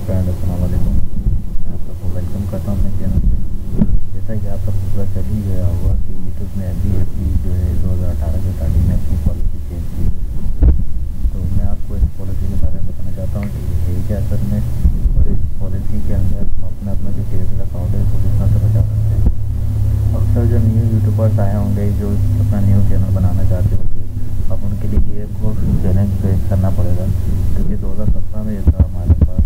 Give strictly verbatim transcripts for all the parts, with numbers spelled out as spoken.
Friend, अस्सलाम वालेकुम। मैं आप सबको वेलकम करता हूँ अपने चैनल पे। जैसा कि आप सबको पता चल ही गया होगा कि यूट्यूब ने अभी अभी जो है दो हज़ार अठारह के स्टार्टिंग में अपनी पॉलिसी चेंज की। तो मैं आपको इस पॉलिसी के बारे में बताना चाहता हूँ कि ये है क्या असल में, और इस पॉलिसी के अंदर हम अपना अपना जो क्रिएटर अकाउंट है उसको किस तरह से बचा सकते हैं। अक्सर जो न्यू यूट्यूबर्स आए होंगे जो अपना न्यू चैनल बनाना चाहते होंगे, अब उनके लिए ये कोर्स चैलेंज फेस करना पड़ेगा, क्योंकि दो हज़ार सत्रह में ये था हमारे पास।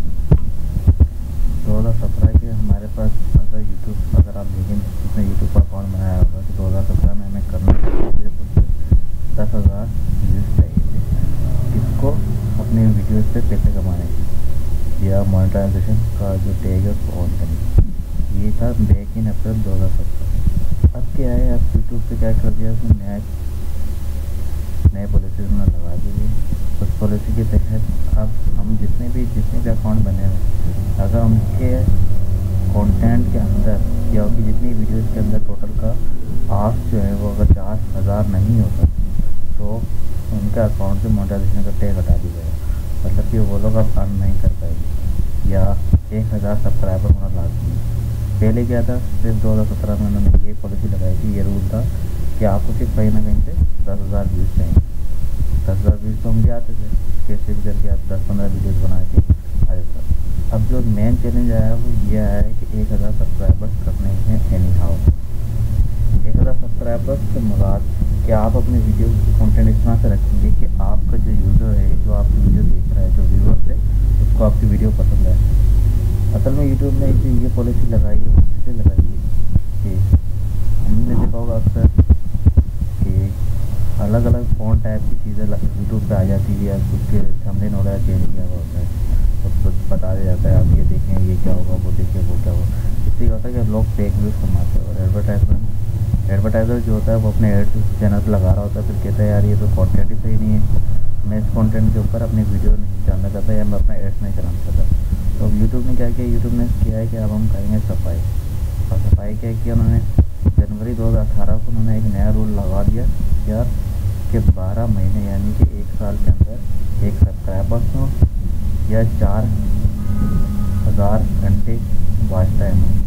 दो हज़ार सत्रह के हमारे पास अगर यूट्यूब अगर आप देखें जिसने यूट्यूब पर अकाउंट बनाया होगा कि दो हज़ार सत्रह में हमें करना चाहिए दस हज़ार व्यूज़ चाहिए थे, किसको अपने वीडियोज़ पे पैसे कमाने की या मोनेटाइजेशन का जो टैग है उसको ऑन करने। ये था बैक इन अप्रैल दो हज़ार सत्रह। अब क्या है, अब यूट्यूब पे क्या कर दिया उसने, नया नए पॉलिसी में लगा दी। उस पॉलिसी के तहत अब हम जितने भी जितने भी अकाउंट बने हुए, अगर उनके कंटेंट के अंदर या उनकी जितनी वीडियोज़ के अंदर टोटल का आस्क जो है वो अगर चार हज़ार नहीं होता तो उनके अकाउंट से मोनेटाइजेशन का टैग हटा दिया जाएगा। मतलब कि वो लोग अब अर्न नहीं कर पाएंगे या एक हज़ार सब्सक्राइबर होना लाजमी है। पहले क्या था, सिर्फ दो हज़ार सत्रह में उन्होंने ये पॉलिसी लगाई थी, ये रूल था कि आपको सिर्फ कहीं ना कहीं से दस हज़ार व्यूज़ चाहिए। दस हज़ार व्यूज़ तो हम भी आते थे, कैसे भी करके आप दस पंद्रह वीडियोज़ बना के आ जाता। अब जो मेन चैलेंज आया है वो ये आया है कि एक हज़ार सब्सक्राइबर्स करने हैं एनी हाउ। एक हज़ार सब्सक्राइबर्स से मुराद कि आप अपने वीडियो की कंटेंट इस तरह से रखेंगे कि आपका जो यूज़र है, जो आपकी वीडियो देख रहा है, जो व्यूअर्स है, उसको आपकी वीडियो पसंद है। असल में यूट्यूब ने जो ये पॉलिसी लगाई है वो किससे लगाई है कि हमने देखा होगा अक्सर कि अलग अलग फ़ॉन्ट टाइप की चीज़ें यूट्यूब पे आ जाती है, उसके थंबनेल वगैरह चेंज किया हुआ होता है, उसको बता दिया जाता है आप ये देखें, ये क्या होगा, वो देखें, वो क्या होगा। इससे क्या होता है कि लोग फेक व्यूज़ कमाते हैं। और एडवर्टाइजमेंट एडवर्टाइज़र जो होता है वो अपने एड चैनल पर लगा रहा होता है, फिर कहता है यार ये तो कंटेंट ही सही नहीं है, मैं इस कंटेंट के ऊपर अपनी वीडियो नहीं डालना चाहता या मैं अपना एड्स नहीं चलाना चाहता। तो यूट्यूब ने क्या किया, यूट्यूब ने किया है कि अब हम करेंगे सफाई। और सफाई क्या किया उन्होंने, जनवरी दो हज़ार अठारह को उन्होंने एक नया रूल लगा दिया यार कि बारह महीने यानी कि एक साल के अंदर एक सब्सक्राइबर्स हो या चार हज़ार घंटे वॉच टाइम हो,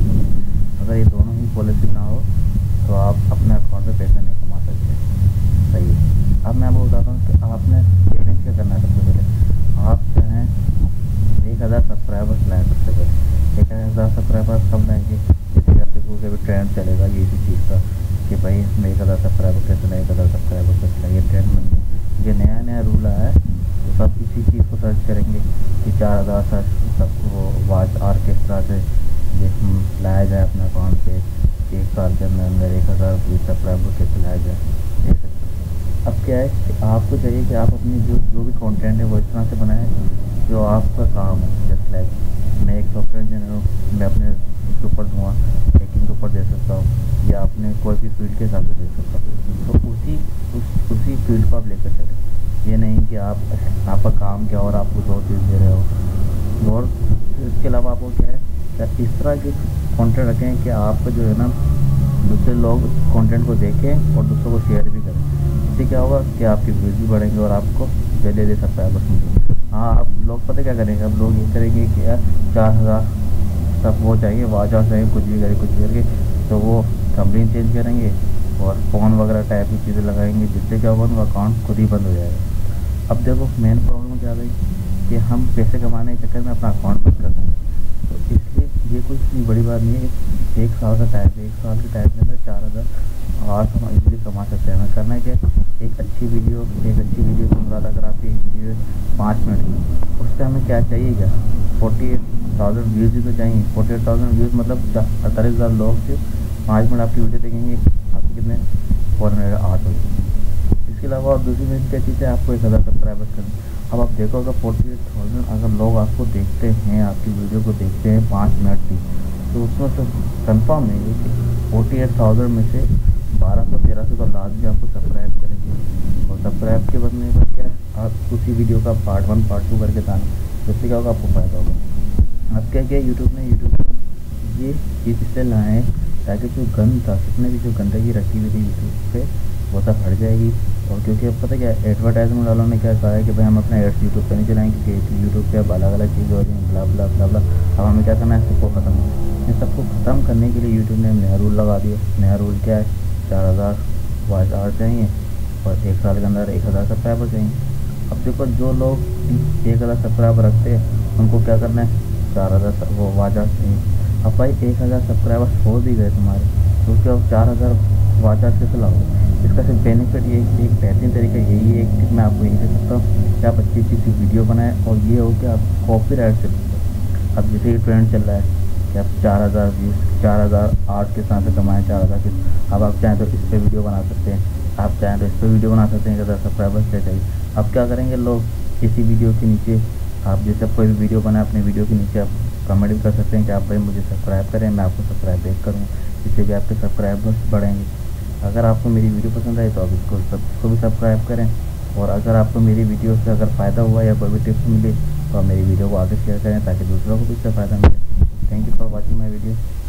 अगर ये दोनों ही पॉलिसी ना हो तो आप अपने अकाउंट पे पैसा नहीं कमा सकते। सही है। अब मैं आपको बताता हूँ कि आपने चैलेंज क्या करना है। सबसे पहले आप जो हैं एक हज़ार सब्सक्राइबर्स लाएँ। सबसे पहले एक हज़ार सब्सक्राइबर्स कब लाएंगे, जैसे आप देखोगे अभी ट्रेंड चलेगा ये इसी चीज़ का कि भाई मैं एक हज़ार सब्सक्राइबर कैसे लाए, एक हज़ार सब्सक्राइबर कैसे लाए, ये ट्रेंड बन गया। ये नया नया रूल आया है तो सब इसी चीज़ को सर्च करेंगे कि चार हज़ार सर्च सब वो वाच आर किस तरह से लाया जाए अपने अकाउंट पे, एक साल के अंदर अंदर एक हज़ार सब्सक्राइबर कैसे लाया जाए। ये सब अब क्या है कि आपको चाहिए कि आप अपनी जो जो भी कंटेंट है वो इस तरह से बनाएं जो आपका काम है। जस्ट लाइक मैं एक सॉफ्टवेयर इंजीनियर हूँ, मैं अपने उसके ऊपर दूँगा हैकिंग के ऊपर दे सकता हूँ या अपने कोई भी फील्ड के हिसाब से दे सकता हूँ। तो उसी उस उसी फील्ड को आप लेकर चलें। ये नहीं कि आप आपका काम क्या और आप कुछ और चीज़ दे रहे हो। और इसके अलावा आपको क्या है क्या इस तरह के कंटेंट रखें कि आपका जो है ना दूसरे लोग कंटेंट को देखें और दूसरों को शेयर भी करें। इससे क्या होगा कि आपके व्यूज़ भी बढ़ेंगे और आपको जल्दी दे सब्सक्राइबर्स मिलेंगे। हाँ, आप लोग पता क्या करेंगे, अब लोग ये करेंगे कि यार चार हज़ार सब वो चाहिए, वाच आवर चाहिए, कुछ भी करें कुछ भी करके, तो वो थंबनेल चेंज करेंगे और फ़ोन वगैरह टाइप की चीज़ें लगाएंगे, जिससे क्या होगा उनका अकाउंट खुद ही बंद हो जाएगा। अब देखो मेन प्रॉब्लम क्या आ गई कि हम पैसे कमाने के चक्कर में अपना अकाउंट बंद कर देंगे। तो इसलिए ये कोई इतनी बड़ी बात नहीं है। एक साल का टाइम है, एक साल के टाइम के अंदर चार हज़ार आठ हम इजीली कमा सकते हैं। हमें करना है क्या, एक अच्छी वीडियो एक अच्छी वीडियो समझाता अगर आपकी एक वीडियो है पाँच मिनट की, उस पर हमें क्या चाहिए क्या फोर्टी एट थाउजेंड व्यूज़ भी तो चाहिए। फोर्टी एट थाउजेंड व्यूज़ मतलब अड़तालीस हज़ार लोग से पाँच मिनट आपकी वीडियो देखेंगे, आपके कितने फोर हंड्रेड आठ होगी। इसके अलावा और दूसरी मेन क्या चीज़ है, आपको एक हज़ार सब्सक्राइबर्स करना। अब आप देखो अगर फोर्टी एट थाउजेंड अगर लोग आपको देखते हैं, आपकी वीडियो को देखते हैं पाँच मिनट की, तो उसमें से कंफर्म है कि फोर्टी एट थाउजेंड में से बारह सौ तेरह सौ तो लाजमी आपको सब्सक्राइब करेंगे। और सब्सक्राइब के बदले में क्या है, आप उसी वीडियो का पार्ट वन पार्ट टू करके डालें, जिससे क्या होगा आपको फ़ायदा होगा। अब क्या किया यूट्यूब ने यूट्यूब ने ये चीज़ इसलिए लाए ताकि जो गंद था, जितने भी जो गंदगी रखी हुई थी यूट्यूब पे वो सब हट जाएगी और क्योंकि अब पता क्या है, एडवर्टाइजमेंट वालों ने क्या कहा है कि भाई हम अपना एड्स यूट्यूब पे नहीं चलाएंगे, क्योंकि यूट्यूब पे अब अलग अलग चीज़ें हो रही हैं, ब्ला ब्ला ब्ला ब्ला। अब हमें क्या करना है, सबको ख़त्म इन सबको ख़त्म करने के लिए यूट्यूब ने नया रूल लगा दिया। नया रूल क्या है, चार हज़ार वॉच आवर चाहिए और एक साल के अंदर एक हज़ार सब्सक्राइबर चाहिए। अब देखो जो लोग एक हज़ार सब्सक्राइबर रखते हैं उनको क्या करना है, चार हज़ार वो वॉच आवर चाहिए। अब भाई एक हज़ार सब्सक्राइबर हो भी गए तुम्हारे, तो क्या चार हज़ार वॉच आवर कैसे लाओगे? इसका सिर्फ बेनिफिट ये एक बेहतरीन तरीका यही है कि मैं आपको यही दे सकता हूँ कि आप अच्छी अच्छी सी वीडियो बनाएं और ये हो कि आप कॉपीराइट से बचें। अब जैसे ये ट्रेंड चल रहा है कि आप चार हज़ार व्यूज़ चार हज़ार आठ के साथ से कमाएँ, चार हज़ार के। अब आप चाहें तो इस पर वीडियो बना सकते हैं, आप चाहें तो इस पर वीडियो बना सकते हैं, एक हज़ार सब्सक्राइबर्स क्या चाहिए। अब क्या करेंगे लोग, इसी वीडियो के नीचे आप जैसे कोई भी वीडियो बनाए अपने वीडियो के नीचे आप कमेंट भी कर सकते हैं कि आप भाई मुझे सब्सक्राइब करें, मैं आपको सब्सक्राइब बैक करूँ, इससे भी आपके सब्सक्राइबर्स बढ़ेंगे। अगर आपको मेरी वीडियो पसंद आई तो आप इसको सब इसको भी सब्सक्राइब करें, और अगर आपको मेरी वीडियो से अगर फ़ायदा हुआ या कोई भी टिप्स मिली तो आप मेरी वीडियो को आगे शेयर करें ताकि दूसरों को भी इससे फ़ायदा मिले। Thank you for watching my video.